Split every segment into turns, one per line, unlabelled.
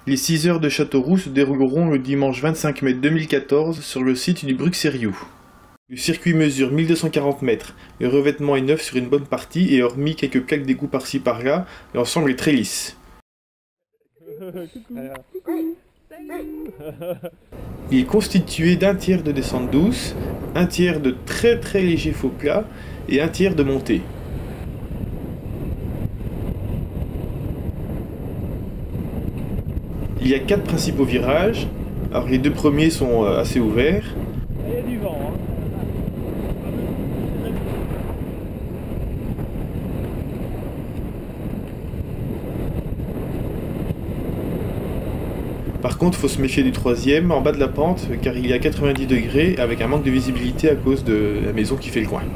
Les 6 heures de Châteauroux se dérouleront le dimanche 25 mai 2014 sur le site du Bruxeriou. Le circuit mesure 1240 mètres, le revêtement est neuf sur une bonne partie et hormis quelques plaques d'égout par-ci par-là, l'ensemble est très lisse. Il est constitué d'un tiers de descente douce, un tiers de très très léger faux plat et un tiers de montée. Il y a 4 principaux virages, alors les 2 premiers sont assez ouverts.
Il y a du vent, hein.
Par contre, il faut se méfier du 3e, en bas de la pente, car il y a 90 degrés avec un manque de visibilité à cause de la maison qui fait le coin.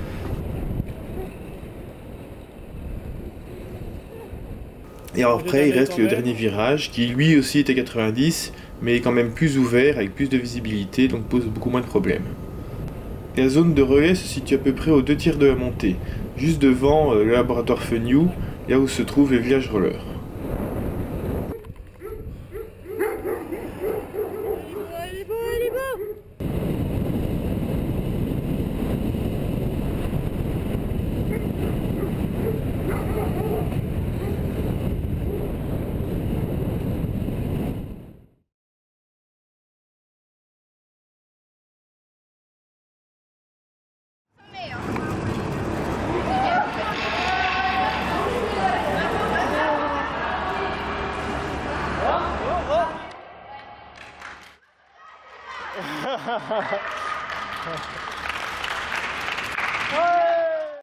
Et après, il reste le dernier virage, qui lui aussi est à 90, mais est quand même plus ouvert, avec plus de visibilité, donc pose beaucoup moins de problèmes. La zone de relais se situe à peu près aux 2 tiers de la montée, juste devant le laboratoire Fennew, là où se trouve le village roller.
Ha ha ha ha.